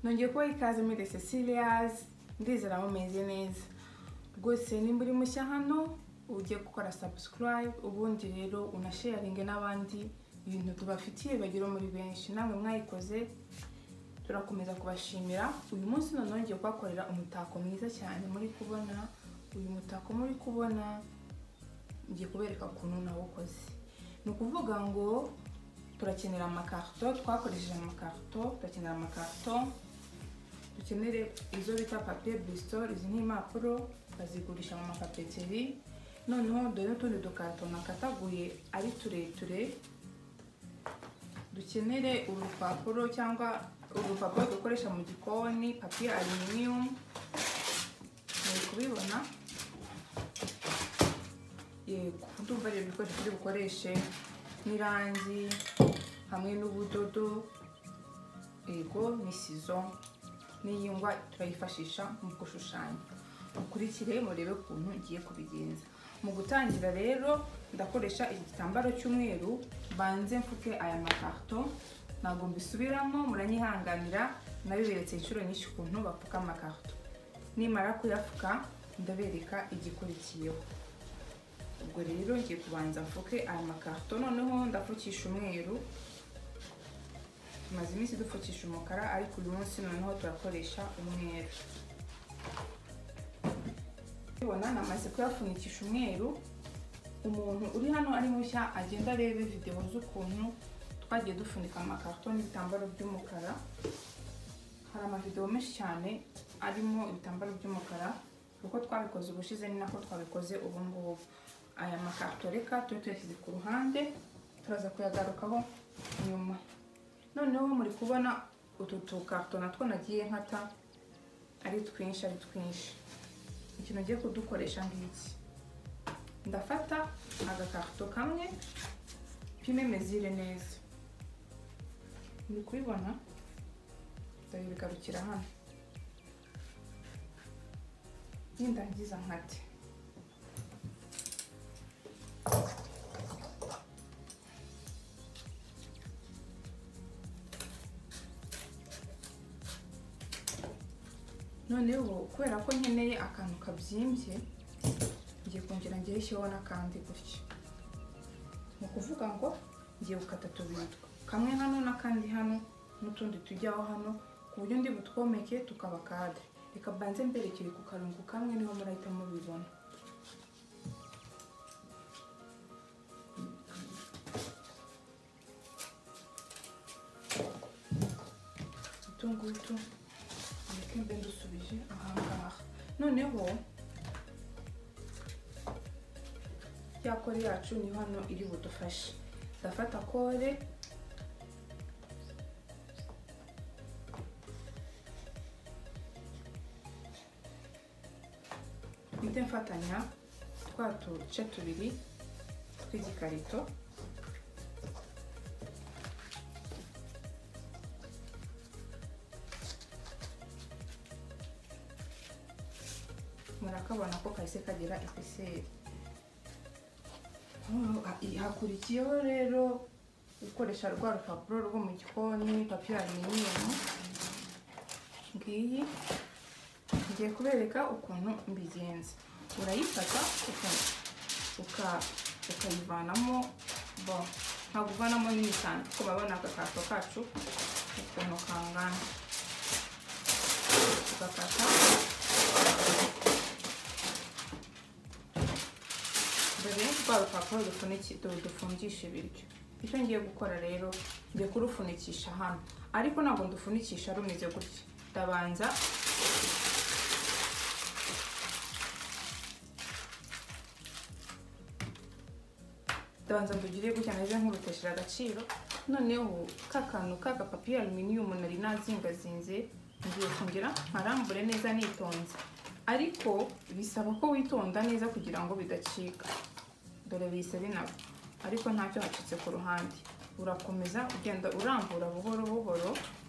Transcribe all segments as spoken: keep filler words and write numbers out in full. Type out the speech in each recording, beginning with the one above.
nongeye kuba ikaze muri Cecilia's, ndizera mumeze neza rwose. Nimba uri mushya hano ugiye gukora subscribe, ubundi rero unasharinge n'abandi ibintu tubafitiye bagiro muri benshi. Namwe mwayikoze turakomeza kubashimira. Uyu munsi none ngiye kwakorera umutako mwiza cyane. Muri kubona uyu mutako, muri kubona ngiye kubereka ukuntu nawukoze. Ni ukuvuga ngo turakenera amakarto, twakoresheje amakarto, turakenera amakarto, dukenere izo bita papier Bristol. Izi ni impapuro bazigurisha mu mapapeteri. Noneho dore n'utundi dukarto nakataguye ari tureture. Dukenere urupapuro cyangwa urupapuro dukoresha mu gikoni, papier aluminium. Muri kubibona yego, ndumva rero ibikoresho turi bukoreshe n'irangi hamwe n'ubudodo, yego n'isizo n'iyingwa turayifashisha mu gushushanya. Ukurikire murebe ukuntu ngiye kubigenza. Mu gutangira rero ndakoresha iki gitambaro cy'umweru, banze mfuke aya makarto. Ntabwo mbisubiramo, muranyihanganira, nabiberetse inshuro nyinshi ukuntu bapfuka amakarto. Nimara kuyafuka ndabereka igikurikiyeho. Ubwo rero ngiye kubanza mfuke aya makarto, noneho ndafukisha umweru. Tumaze iminsi dupfukisha umukara, ariko uyu munsi noneho turakoresha umweru. Ubona namaze kuyafunikisha umweru. Umuntu uri hano ari mushya agenda arebe video z'ukuntu twagiye dufunika amakarto n'ibitambaro by'umukara. Hari amavideo menshi cyane arimo ibitambaro by'umukara, kuko twabikoze ubushize ni nako twabikoze ubu ngubu. Aya makarto reka tuyashyize ku ruhande, turaza kuyagarukaho nyuma. Noneho muri kubona utu tukarto natwo nagiye nkata ari twinshi ari twinshi. Ikintu ngiye kudukoresha ngiki, ndafata agakarto kamwe pime mezire neza. Muri kubibona ndabigarukira hano, nindangiza nkate. Noneho kubera ko nkeneye akantu kabyimbye, ngiye kongera ngiye shyeho n'akandi gutya. Mu kuvuga ngo ngiye gukata tubiri, kamwe hano n'akandi hano n'utundi tujyaho hano, ku buryo ndi butwomeke tukaba kadre. Reka banze mberekere ku karungu kamwe, niho murahita mubibona. Utungutu reka mbe ndusubije ahangaha. Noneho ya kore yacu ni hano iri budufashe. Ndafata kore mpite mfatanya twa duce tubiri tw'igikarito. Murakabona ko kahise kagira epeseri. Hakurikiyeho rero gukoresha rwa rupapuro rwo mu gikoni, papier aluminium. Ngiyi ngiye kubereka ukuntu mbigenza. Urayifata uka ukayivanamo, bo ntabwo uvanamo nini cyane kuko babona agakarto kacu ukuntu kangana. Ugakata dore rwa rupapuro dufungisha ibiryo. Icyo ngiye gukora rero, ngiye kurufunikisha hano, ariko ntabwo ndufunikisha rumeze gutya. Ndabanza ndabanza ndugire gutya neza nk'uruteshera agaciro. Noneho kakantu kaka papier aluminium nari nazingazinze, ngiye kongera nkarambure neza nitonze, ariko bisaba ko witonda neza kugira ngo bidacika. Dore bise binabo, ariko ntacyo hacitse ku ruhande. Urakomeza ugenda urambura buhoro buhoro.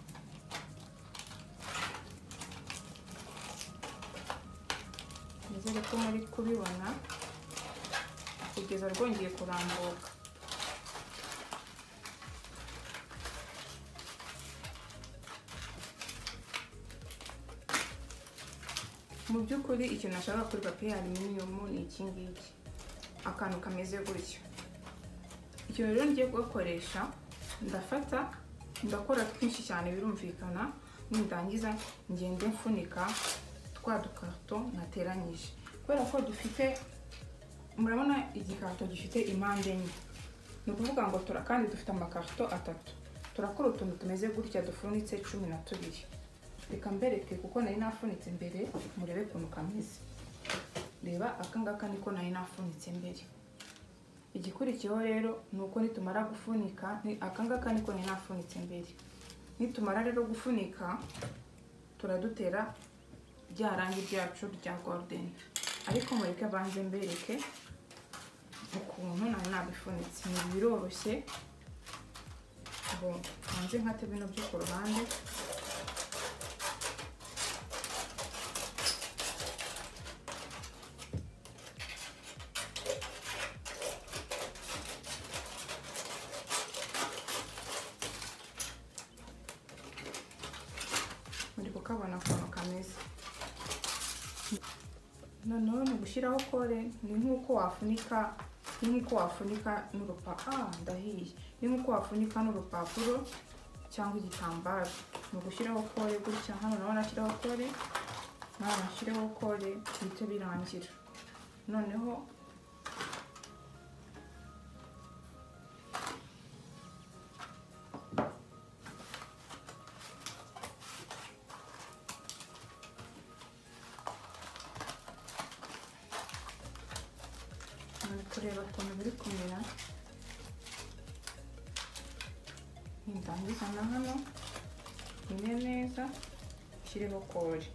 Nizere ko muri kubibona kugeza rwongeye kurambuka. mu by'ukuri ikintu nashaka kuri papiye aluminium ni iki ngiki, akantu kameze gutya. Ikintu rero ngiye gukoresha, ndafata ndakora twinshi cyane birumvikana, nindangiza ngende mfunika twa dukarto nateranyije, kubera ko dufite, murabona igikarto gifite impande enye, ni ukuvuga ngo tura kandi dufite amakarto atatu, turakora utuntu tumeze gutya dufunitse cumi na tubiri. Reka mbereke kuko nari nafunitse mbere, murebe ukuntu kameze. Reba akangaka niko nari nafunitse mbere. Igikurikiyeho rero ni uko nitumara gufunika, akangaka niko nari nafunitse mbere. Nitumara rero gufunika, turadutera rya rangi ryacu rya golden. Ariko mureke banze mbereke ukuntu nari nabifunitse. Ni biroroshye. Bon, banze nkate bino byo ku ruhande. Muri kukabona ukuntu kameze. Noneho ni gushyiraho kore, ni nk'uko wafunika ni nk'uko wafunika n'urupapuro. Ah, ndahiye. Ni nk'uko wafunika n'urupapuro cyangwa igitambaro. Ni gushyiraho kore gutya. Hano naho nashyiraho kore, naho nashyiraho kore, bihita birangira. Noneho kureba ukuntu biri kumera, nindangiza na hano ine neza shyireho kore.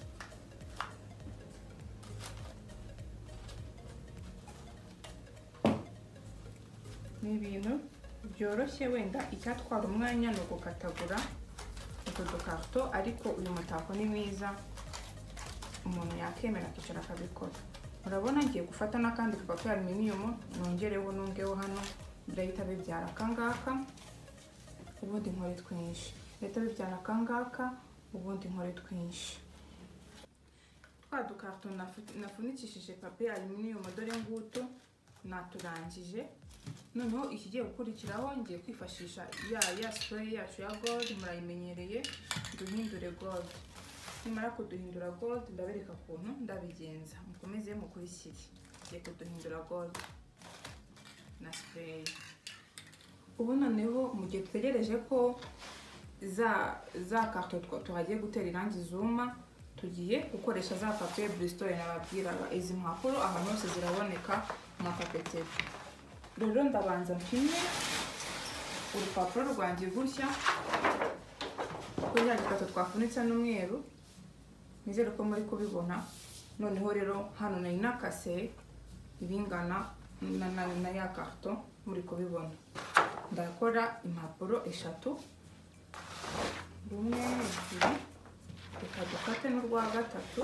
Ni ibintu byoroshye, wenda icyatwara umwanya ni ugukatagura utu dukarto, ariko uyu mutako ni mwiza, umuntu yakemera akicara akabikora. Urabona ngiye gufata n'akandi papiye aluminium, nongereho nungeho hano, birahita bibyara akangaka, ubundi nkore twinshi. Birahita bibyara akangaka, ubundi nkore twinshi. Twa dukarto nafunikishije papiye aluminium, dore ngutu naturangije. Noneho ikigiye gukurikiraho ngiye kwifashisha ya ya spray yacu ya gold, murayimenyereye, duhindure gold. Nimara kuduhindura gold, ndabereka ukuntu ndabigenza, mukomeze mukurikire. Ngiye kuduhindura gold na spray. Ubu noneho mu gihe dutegereje ko za za karto tuhagiye gutera irangi zuma, tugiye gukoresha za papiye Bristol nababwiraga. Izi mpapuro ahantu hose ziraboneka mu mapapeteri. Rero ndabanza mpine urupapuro rwanjye gutya, ko ya gikato twafunitse n'umweru, nizere ko muri kubibona. Noneho rero hano nari nakase ibingana na, na, na ya karto, muri kubibona. Ndakora impapuro eshatu, rumwe ebyiri, reka dufate n'urwa gatatu.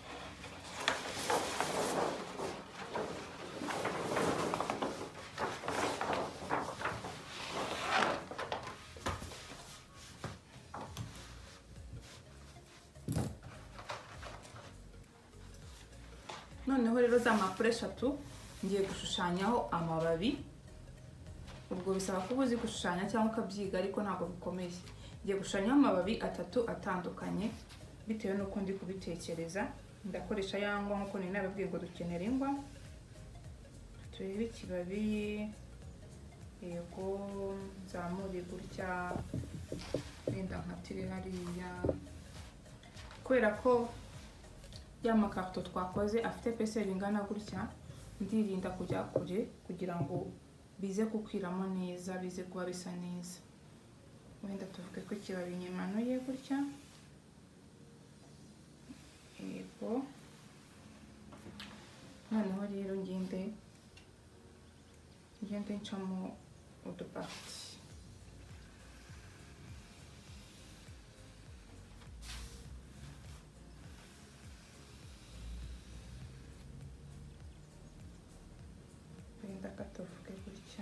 Noneho rero za mpapuro eshatu ngiye gushushanyaho amababi. Ubwo bisaba kuba uzi gushushanya cyangwa ukabyiga, ariko ntabwo bikomeye. Ngiye gushushanyaho amababi atatu atandukanye bitewe n'uko ndi kubitekereza. Ndakoresha ya ngwa nk'uko nari nababwiye ngo dukenera ingwa. Turebe ikibabi, yego nzamure gutya, wenda nkatire hariya, kubera ko ya makarto twakoze afite pese bingana gutya, ndirinda kujya kure kugira ngo bize kukwiramo neza, bize kuba bisa neza. Wenda tuvuge ko ikibabi nyimanuye gutya, yego. Noneho rero ngende ngende ncamo udupati. Wenda katuvuge gutya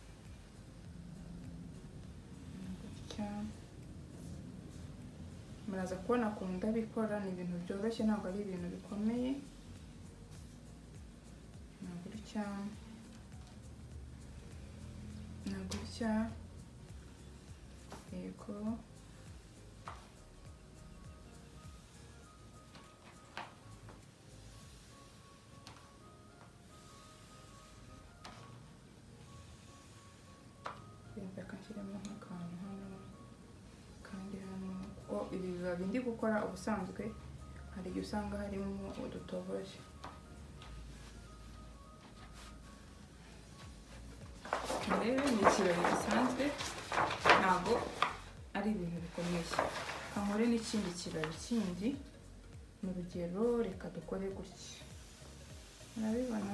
gutya, muraza kubona ukuntu ndabikora, ni ibintu byoroshye ntabwo ari ibintu bikomeye. Nagutya nagutya yego, reka nshyiremo nk'akantu hano kandi hano. O ibi bibabi ndi gukora ubusanzwe hari igihe usanga harimo udutoboje. Rero ni ikirori gisanzwe ntabwo ari ibintu bikomeye. Kankore n'ikindi kirori kindi, mu rugero reka dukore gutya, murabibona?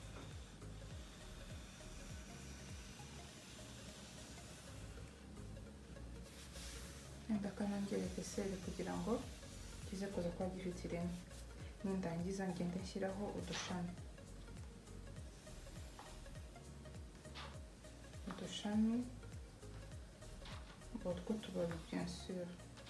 Ndakanongereke seri kugira ngo kize kuza kuba gifite ireme. Nindangiza ngende nshyiraho udushami udushami utwo tubabi bien sûr.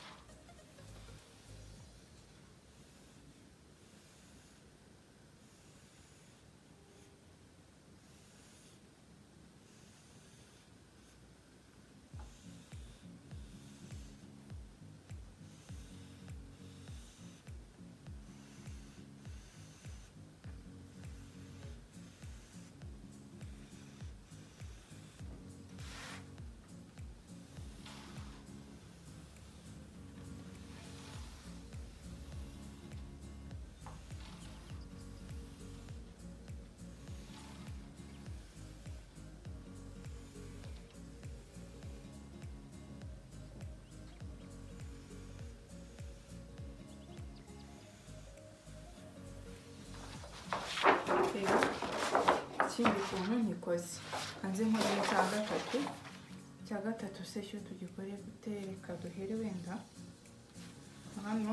Ikindi kuntu nkikoze hanze nkora cya gatatu cya gatatu se cyo tugikore gutereka duhere wenda hano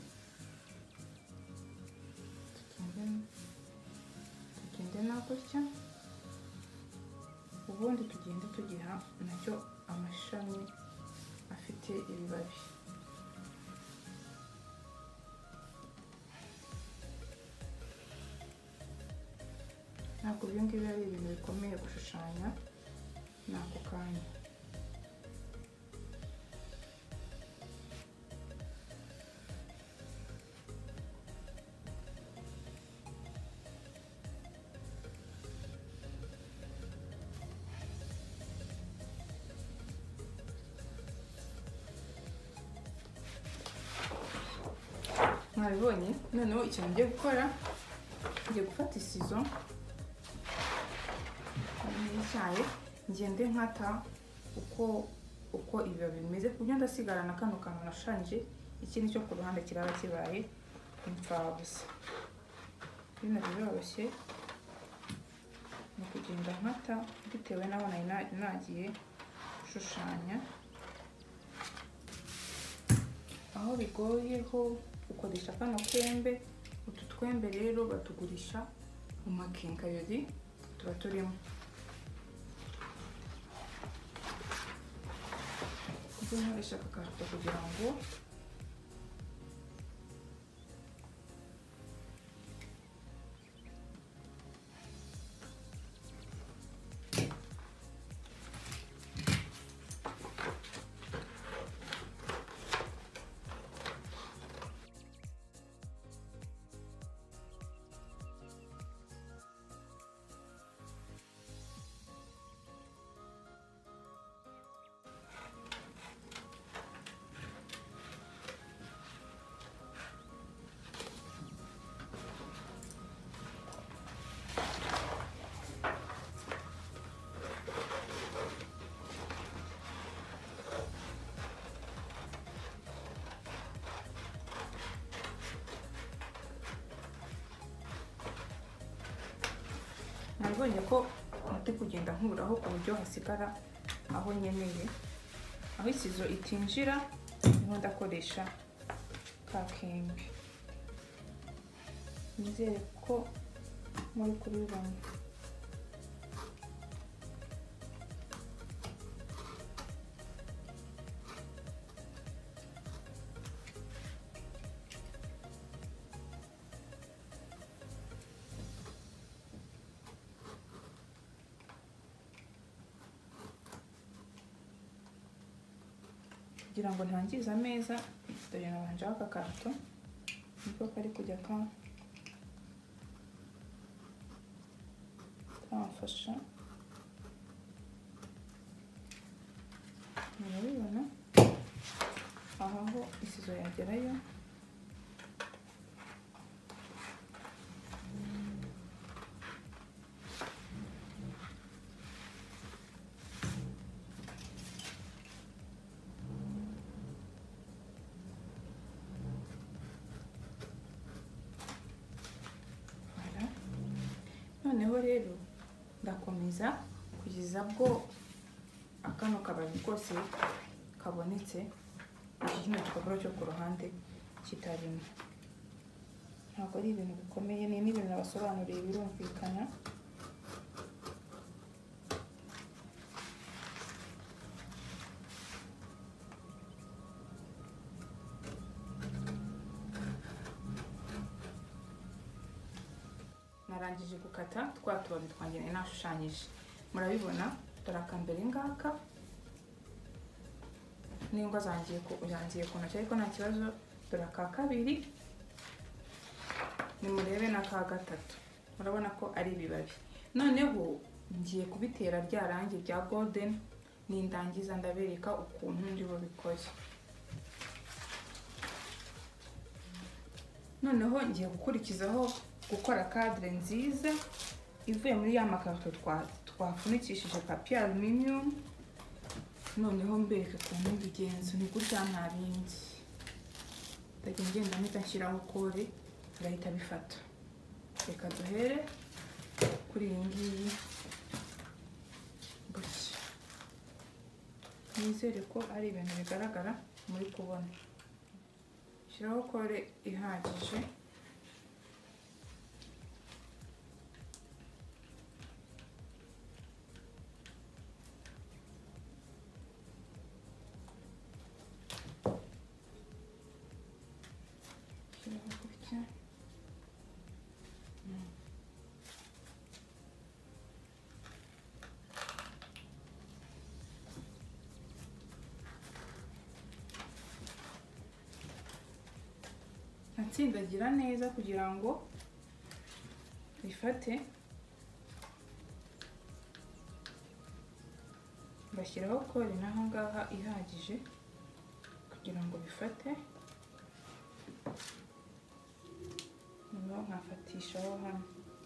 tugende na gutya, ubundi tugende tugiha nacyo amashami afite ibibabi. Ntabwo ibyo ngibyo ari ibintu bikomeye gushushanya ni ako kanya. Mwabibonye? Noneho ikintu ngiye gukora, ngiye gufata isizo n'icyayi ngende nkata uko uko ibibabi bimeze, kuburyo ndasigarana kano kantu nashushanyije, ikindi cyo ku ruhande kiraba kibaye imfabusa. Bino biroroshye ni ukugenda nkata bitewe n'aho nari nagiye gushushanya. Aho bigoyeho ukoresha kano twembe. Utu twembe rero batugurisha mu makenkayori tuba turimo. Nkoresha aka karito kugira ngo nabonye ko ndi kugenda nkuraho ku buryo hasigara aho nkeneye, aho isizo itinjira niho ndakoresha ka kembe. Nizere ko muri kubibona. kugira ngo ntangize ameza dore nabanje aka karito niko kari kujya ka kamfasha murabibona aha ho isizo yagerayo noneho rero ndakomeza kugeza bwo akano kababi kose kabonetse iki kino gipapuro cyo ku ruhande kitarimo. Ntabwo ari ibintu bikomeye, ni n'ibintu nabasobanuriye birumvikana. Narangije gukata twa tubabi twanjye nashushanyije, murabibona dore akambere ngaka n'ingwa zangiye ku zangiye ku ntoki ariko nta kibazo. Dore aka kabiri nimurebe n'aka gatatu, murabona ko ari ibibabi. Noneho ngiye kubitera rya rangi rya golden, nindangiza ndabereka ukuntu ndi bubikoze. Noneho ngiye gukurikizaho gukora cadre nziza ivuye muri ya makarito twa twafunikishije papier aluminium. Noneho mbereke ukuntu bigenza, ni gutya nta bindi. Ndagenda ngenda mpita nshyiraho kore birahita bifata. Reka duhere kuri iyi ngiyi gutya. Nizere ko ari ibintu bigaragara muri kubona. Shyiraho kore ihagije. Natsindagira neza kugira ngo bifate. Bashyiraho kore naho ngaha ihagije kugira ngo bifate. Noneho nkafatishaho hano.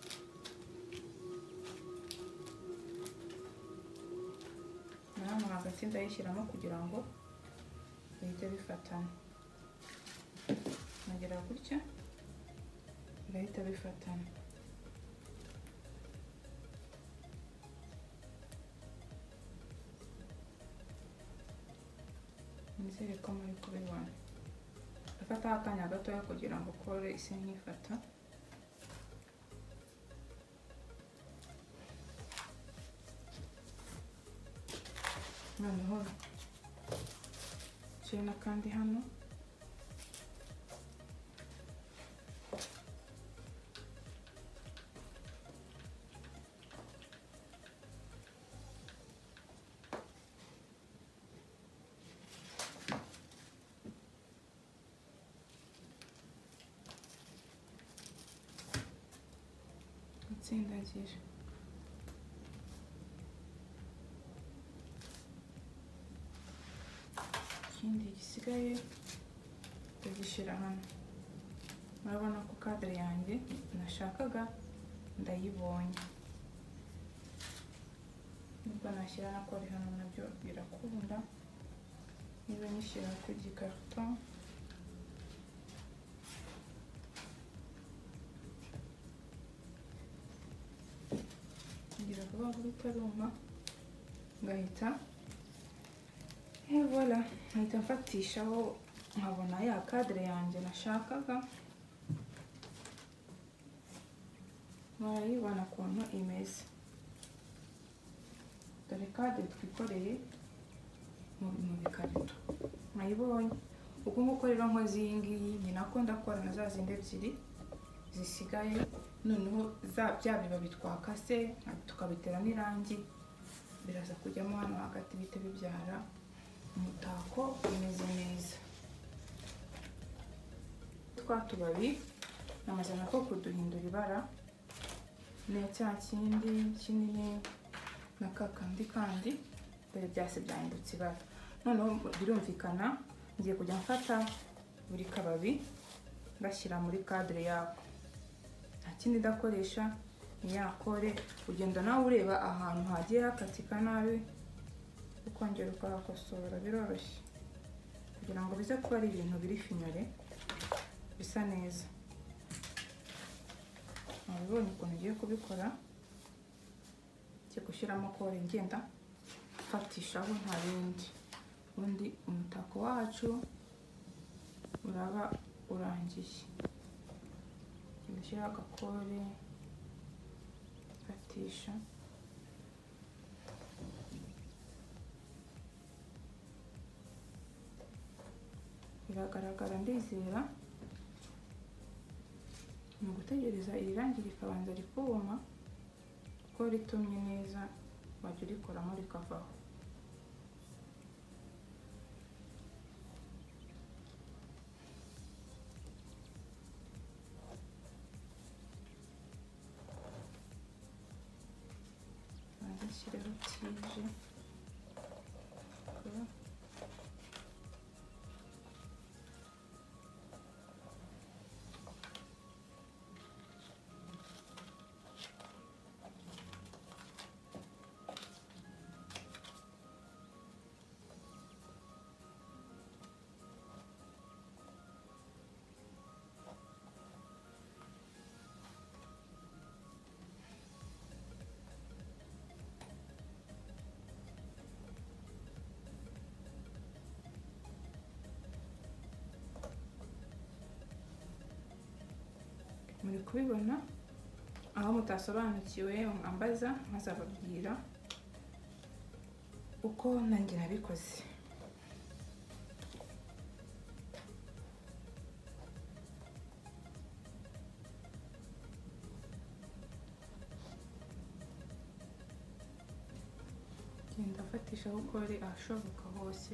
Na hano hagati ndayishyiramo kugira ngo bihite bifatana. Nagera gutya birahita bifatana. Nizere ko muri kubibona. Ndafata akanya gatoya kugira ngo kore ise nkifata. Noneho nshyira kandi hano. Nsindagira. Ikindi gisigaye ndagishyira hano. Murabona ko cadre yanjye nashakaga ndayibonye. Nubwo nashyira na kore hano nabyo birakunda. Niba nishyira ku gikarito ngira vuba vuba itaruma ngahita et voilà, nkahita mfatishaho nkabona ya cadre yanjye nashakaga. Murayibona ukuntu imeze. Dore cadre twikoreye mu bikarito, mwayibonye. Uko nguko rero nkoze iyi ngiyi ni nako ndakora na za zindi ebyiri zisigaye. Noneho za bya bibabi twakase tukabitera n'irangi biraza kujyamo hano hagati bite bibyara umutako umeze neza. Twa tubabi namaze nako kuduhindura ibara, ne cya kindi kinini na kakandi kandi dore byase byahindutse ibara. Noneho birumvikana ngiye kujya mfata buri kababi ngashyira muri cadre yako, nta kindi ndakoresha ni ya kore. Ugenda nawe ureba ahantu hagiye hakatika nabi ukongera ukahakosora, biroroshye kugira ngo bize kuba ari ibintu biri finyore bisa neza. Mubibonye ukuntu ugiye kubikora, ngiye gushyiramo kore ngenda fatishaho nta bindi, ubundi umutako wacu uraba urangiye. Ngishyira agakore fatisha, biragaragara ndizera. Ni ugutegereza iri rangi rikabanza rikuma, ko ritumye neza wajya urikoramo rikavaho. Banza nshyireho tije. Muri kubibona, aho mutasobanukiwe mwambaza nkazababwira uko nanjye nabikoze. Genda fatisha ukore ahashoboka hose.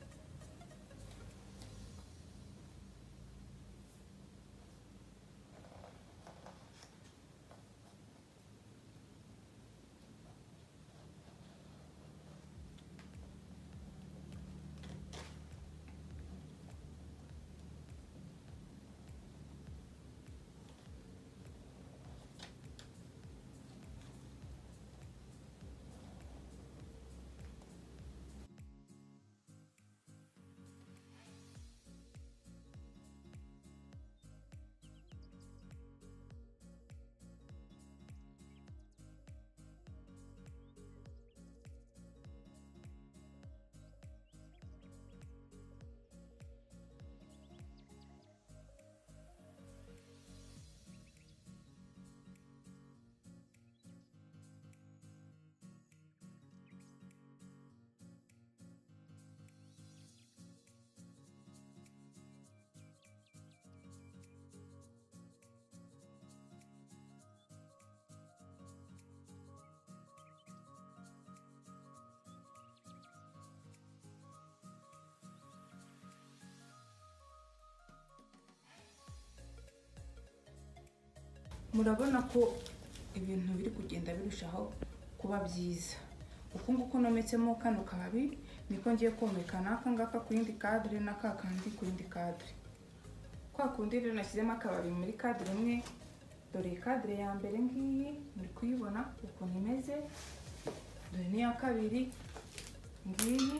Murabona ko ibintu biri kugenda birushaho kuba byiza. Uko nguko nometsemo kano kababi niko ngiye komeka n'aka ngaka ku yindi cadre n'aka kandi ku yindi cadre. Kwa kundi rero nashyizemo akababi muri cadre imwe, dore cadre ya mbere ngiyi muri kuyibona ukuntu imeze, dore n'iya kabiri ngiyi,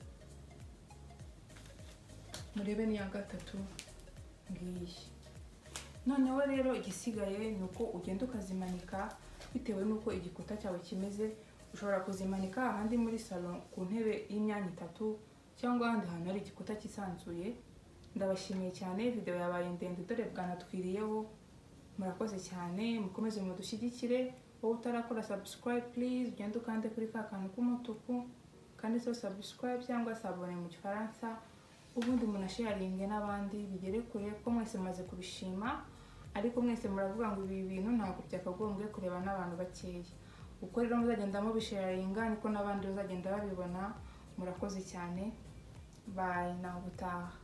murebe n'iya gatatu ngiyi. Noneho rero igisigaye ni uko ugenda ukazimanika bitewe n'uko igikuta cyawe kimeze. Ushobora kuzimanika ahandi muri salon ku ntebe y'imyanya itatu cyangwa ahandi hantu hari igikuta kisanzuye. Ndabashimiye cyane, video yabaye ndende dore bwanatwiriyeho. Murakoze cyane, mukomeze mudushyigikire. Wowe utarakora subscribe please ugende ukande kuri ka kantu k'umutuku kandi so subscribe cyangwa sabone mu Gifaransa, ubundi munasharinge n'abandi bigere kure, ko mwese maze kubishima. Ariko mwese muravuga ngo ibi bintu ntabwo byakagombye kureba n'abantu bakeya. Uko rero muzagenda mubisharinga niko n'abandi bazagenda babibona. Murakoze cyane, bye naho ubutaha.